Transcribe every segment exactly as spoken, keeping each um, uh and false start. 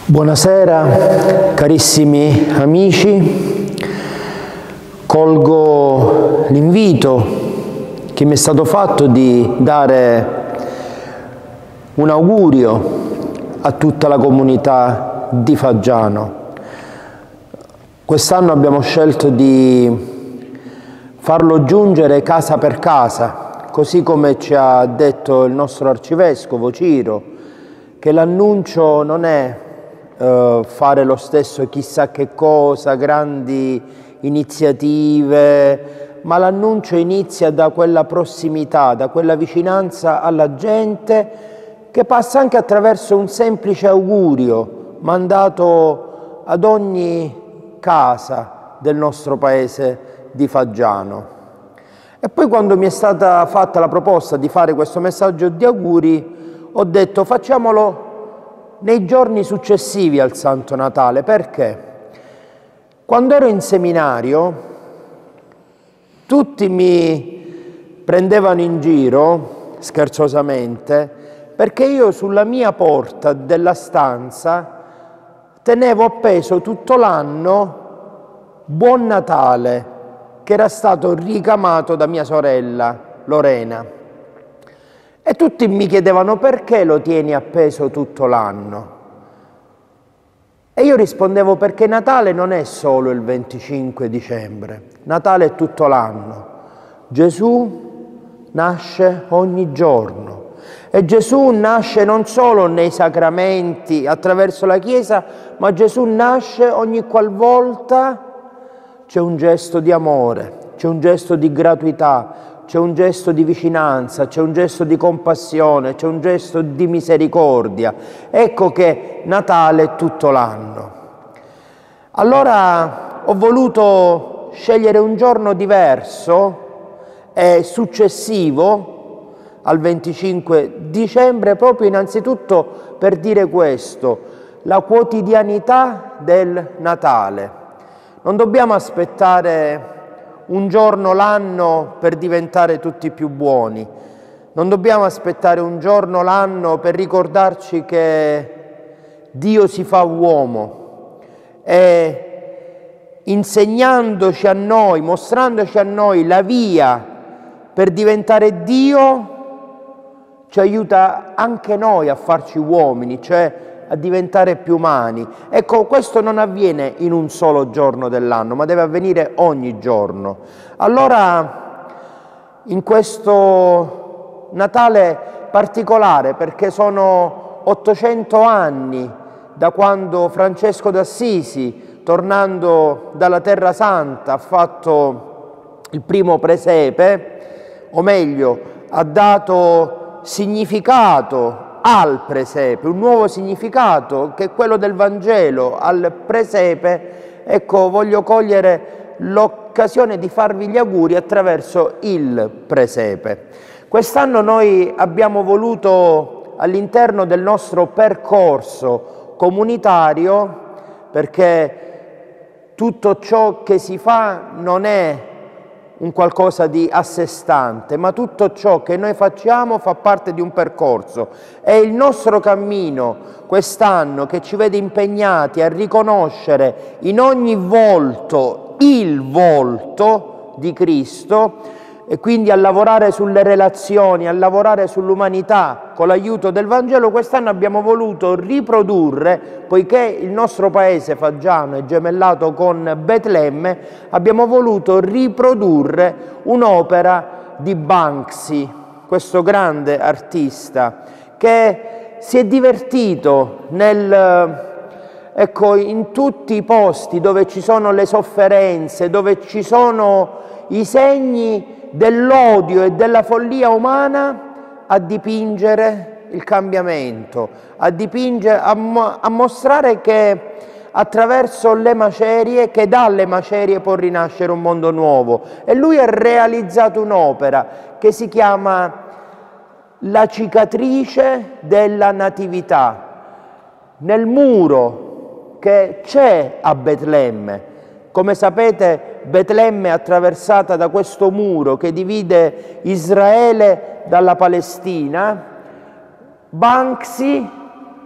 Buonasera carissimi amici, colgo l'invito che mi è stato fatto di dare un augurio a tutta la comunità di Faggiano. Quest'anno abbiamo scelto di farlo giungere casa per casa, così come ci ha detto il nostro arcivescovo Ciro, che l'annuncio non è Uh, fare lo stesso chissà che cosa, grandi iniziative, ma l'annuncio inizia da quella prossimità, da quella vicinanza alla gente, che passa anche attraverso un semplice augurio mandato ad ogni casa del nostro paese di Faggiano. E poi, quando mi è stata fatta la proposta di fare questo messaggio di auguri, ho detto facciamolo nei giorni successivi al Santo Natale. Perché? Quando ero in seminario tutti mi prendevano in giro, scherzosamente, perché io sulla mia porta della stanza tenevo appeso tutto l'anno Buon Natale, che era stato ricamato da mia sorella Lorena. E tutti mi chiedevano: perché lo tieni appeso tutto l'anno? E io rispondevo: perché Natale non è solo il venticinque dicembre, Natale è tutto l'anno. Gesù nasce ogni giorno e Gesù nasce non solo nei sacramenti, attraverso la Chiesa, ma Gesù nasce ogni qualvolta c'è un gesto di amore, c'è un gesto di gratuità, c'è un gesto di vicinanza, c'è un gesto di compassione, c'è un gesto di misericordia. Ecco che Natale è tutto l'anno. Allora ho voluto scegliere un giorno diverso e successivo al venticinque dicembre, proprio innanzitutto per dire questo: la quotidianità del Natale. Non dobbiamo aspettare un giorno l'anno per diventare tutti più buoni. Non dobbiamo aspettare un giorno l'anno per ricordarci che Dio si fa uomo e, insegnandoci a noi, mostrandoci a noi la via per diventare Dio, ci aiuta anche noi a farci uomini, cioè a diventare più umani. Ecco, questo non avviene in un solo giorno dell'anno, ma deve avvenire ogni giorno. Allora, in questo Natale particolare, perché sono ottocento anni da quando Francesco d'Assisi, tornando dalla Terra Santa, ha fatto il primo presepe, o meglio, ha dato significato al presepe, un nuovo significato che è quello del Vangelo al presepe. Ecco, voglio cogliere l'occasione di farvi gli auguri attraverso il presepe. Quest'anno noi abbiamo voluto, all'interno del nostro percorso comunitario, perché tutto ciò che si fa non è un qualcosa di a sé stante, ma tutto ciò che noi facciamo fa parte di un percorso. E il nostro cammino quest'anno, che ci vede impegnati a riconoscere in ogni volto il volto di Cristo, e quindi a lavorare sulle relazioni, a lavorare sull'umanità con l'aiuto del Vangelo, quest'anno abbiamo voluto riprodurre, poiché il nostro paese Faggiano è gemellato con Betlemme, abbiamo voluto riprodurre un'opera di Banksy, questo grande artista che si è divertito nel, ecco, in tutti i posti dove ci sono le sofferenze, dove ci sono i segni dell'odio e della follia umana, a dipingere il cambiamento, a dipingere, a, mo a mostrare che attraverso le macerie, che dalle macerie può rinascere un mondo nuovo. E lui ha realizzato un'opera che si chiama La cicatrice della Natività, nel muro che c'è a Betlemme. Come sapete, Betlemme è attraversata da questo muro che divide Israele dalla Palestina. Banksy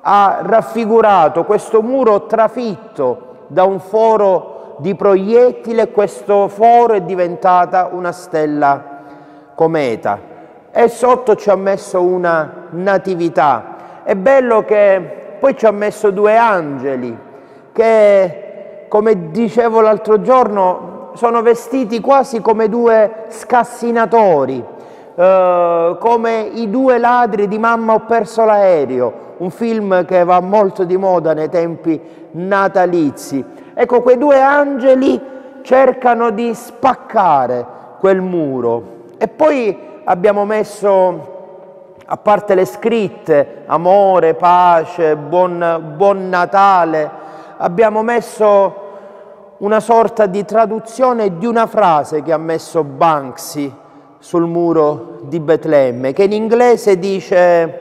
ha raffigurato questo muro trafitto da un foro di proiettile, questo foro è diventata una stella cometa e sotto ci ha messo una natività. È bello che poi ci ha messo due angeli che, come dicevo l'altro giorno, sono vestiti quasi come due scassinatori, eh, come i due ladri di Mamma ho perso l'aereo, un film che va molto di moda nei tempi natalizi. Ecco, quei due angeli cercano di spaccare quel muro. E poi abbiamo messo, a parte le scritte, amore, pace, buon, buon Natale, abbiamo messo una sorta di traduzione di una frase che ha messo Banksy sul muro di Betlemme, che in inglese dice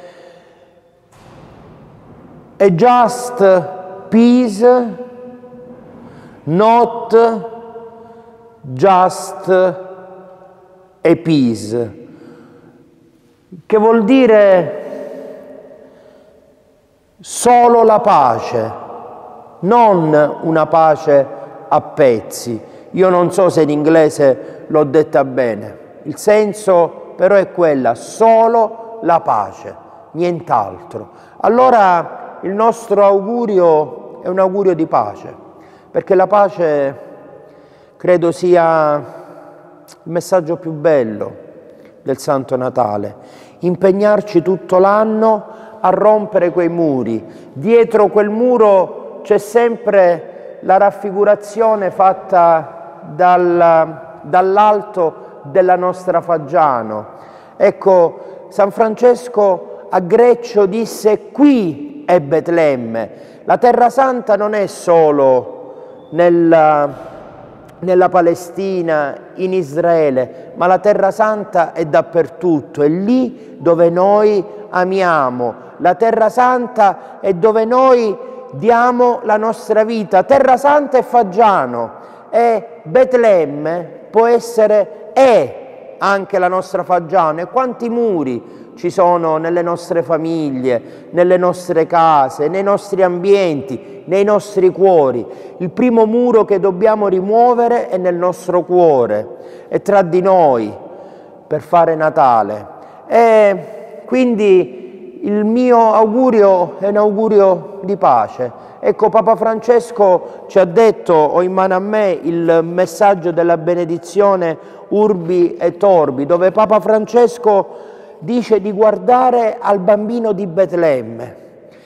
"A just peace, not just a peace", che vuol dire solo la pace, non una pace a pezzi. Io non so se in inglese l'ho detta bene, il senso però è quella, solo la pace, nient'altro. Allora il nostro augurio è un augurio di pace, perché la pace credo sia il messaggio più bello del Santo Natale, impegnarci tutto l'anno a rompere quei muri. Dietro quel muro c'è sempre la raffigurazione fatta dal, dall'alto della nostra Faggiano. Ecco, San Francesco a Greccio disse: qui è Betlemme. La Terra Santa non è solo nella, nella Palestina, in Israele, ma la Terra Santa è dappertutto, è lì dove noi amiamo. La Terra Santa è dove noi diamo la nostra vita. Terra Santa è Faggiano e Betlemme può essere, è anche la nostra Faggiano. E quanti muri ci sono nelle nostre famiglie, nelle nostre case, nei nostri ambienti, nei nostri cuori. Il primo muro che dobbiamo rimuovere è nel nostro cuore, è tra di noi per fare Natale. E quindi il mio augurio è un augurio di pace. Ecco, Papa Francesco ci ha detto, ho in mano a me il messaggio della benedizione Urbi et Orbi, dove Papa Francesco dice di guardare al bambino di Betlemme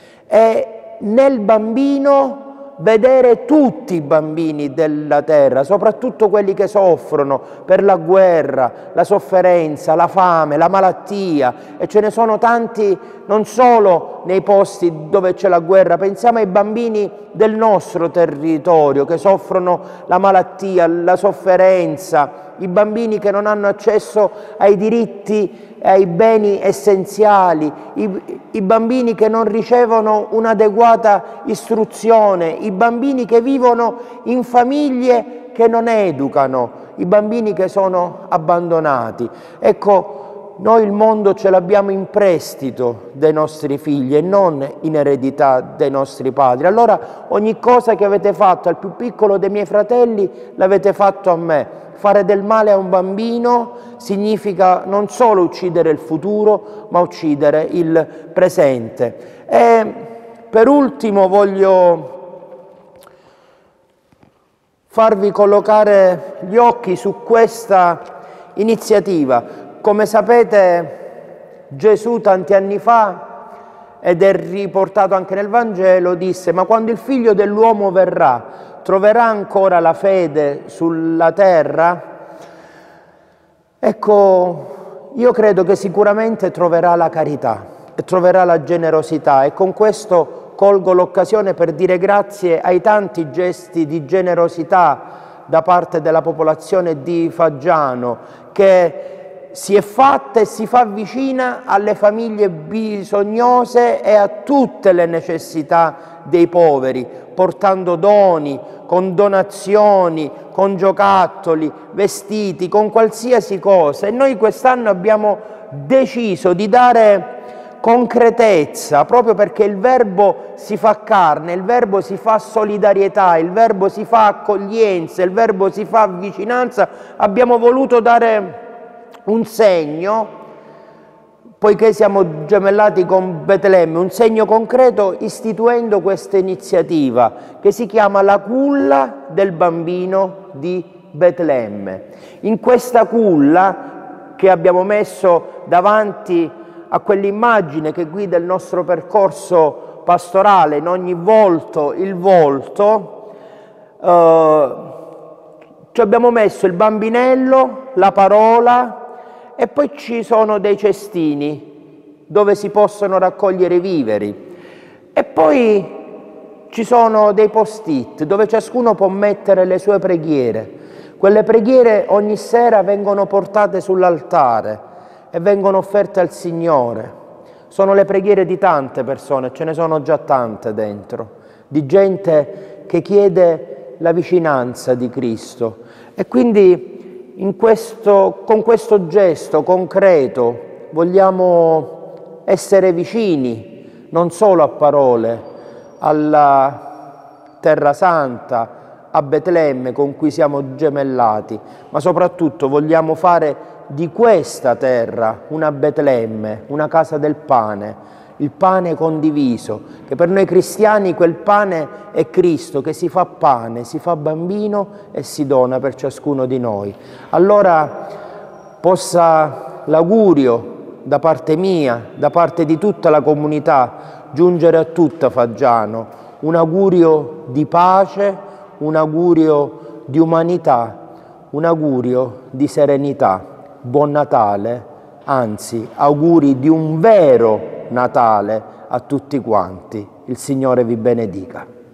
e nel bambino vedere tutti i bambini della terra, soprattutto quelli che soffrono per la guerra, la sofferenza, la fame, la malattia, e ce ne sono tanti non solo nei posti dove c'è la guerra. Pensiamo ai bambini del nostro territorio che soffrono la malattia, la sofferenza, i bambini che non hanno accesso ai diritti, ai beni essenziali, i, i bambini che non ricevono un'adeguata istruzione, i bambini che vivono in famiglie che non educano, i bambini che sono abbandonati. Ecco, noi il mondo ce l'abbiamo in prestito dai nostri figli e non in eredità dai nostri padri. Allora ogni cosa che avete fatto al più piccolo dei miei fratelli l'avete fatto a me. Fare del male a un bambino significa non solo uccidere il futuro, ma uccidere il presente. E per ultimo voglio farvi collocare gli occhi su questa iniziativa. Come sapete, Gesù tanti anni fa, ed è riportato anche nel Vangelo, disse: ma quando il Figlio dell'uomo verrà, troverà ancora la fede sulla terra? Ecco, io credo che sicuramente troverà la carità e troverà la generosità, e con questo colgo l'occasione per dire grazie ai tanti gesti di generosità da parte della popolazione di Faggiano, che si è fatta e si fa vicina alle famiglie bisognose e a tutte le necessità dei poveri, portando doni, con donazioni, con giocattoli, vestiti, con qualsiasi cosa. E noi quest'anno abbiamo deciso di dare concretezza, proprio perché il Verbo si fa carne, il Verbo si fa solidarietà, il Verbo si fa accoglienza, il Verbo si fa vicinanza, abbiamo voluto dare un segno, poiché siamo gemellati con Betlemme, un segno concreto istituendo questa iniziativa che si chiama la culla del bambino di Betlemme. In questa culla che abbiamo messo davanti a quell'immagine che guida il nostro percorso pastorale, in ogni volto il volto, eh, ci abbiamo messo il bambinello, la parola, e poi ci sono dei cestini dove si possono raccogliere i viveri. E poi ci sono dei post-it dove ciascuno può mettere le sue preghiere. Quelle preghiere ogni sera vengono portate sull'altare e vengono offerte al Signore. Sono le preghiere di tante persone, ce ne sono già tante dentro, di gente che chiede la vicinanza di Cristo. E quindi in questo, con questo gesto concreto vogliamo essere vicini, non solo a parole, alla Terra Santa, a Betlemme con cui siamo gemellati, ma soprattutto vogliamo fare di questa terra una Betlemme, una casa del pane, il pane condiviso, che per noi cristiani quel pane è Cristo, che si fa pane, si fa bambino e si dona per ciascuno di noi. Allora possa l'augurio da parte mia, da parte di tutta la comunità, giungere a tutta Faggiano, un augurio di pace, un augurio di umanità, un augurio di serenità. Buon Natale, anzi auguri di un vero Natale a tutti quanti. Il Signore vi benedica.